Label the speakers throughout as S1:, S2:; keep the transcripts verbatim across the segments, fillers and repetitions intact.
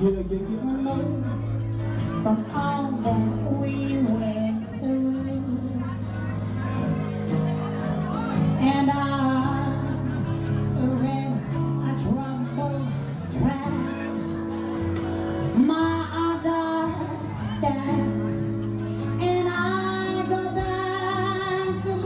S1: Yeah, yeah, yeah.
S2: From all that we went through, and I surrender, I tremble, drag, my arms are stacked, and I go back to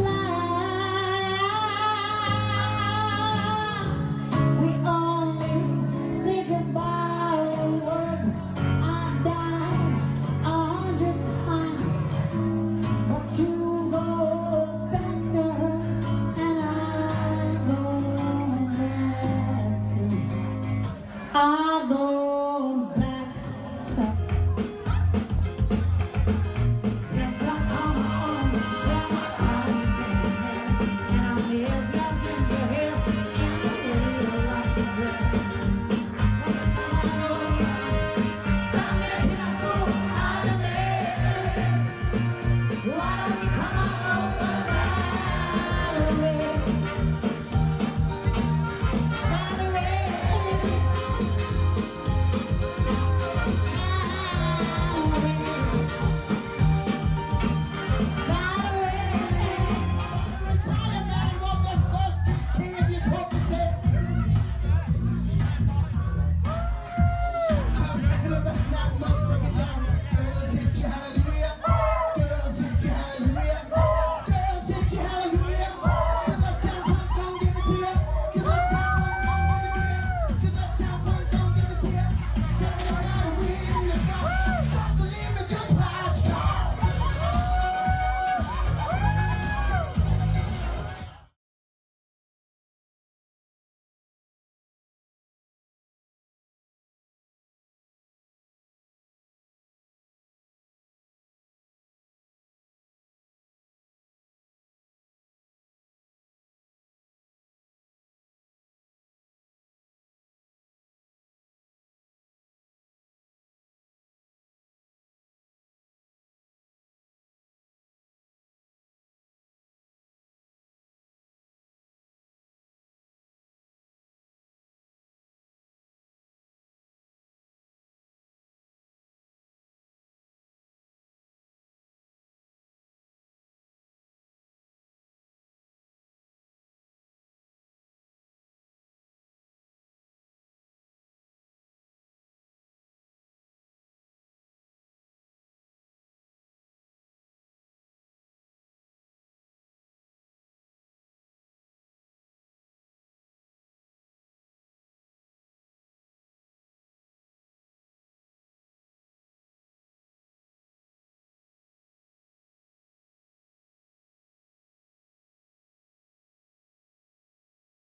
S2: black. We only say goodbye with words. I died a hundred times, but you go back to her, and I go back to, I go back to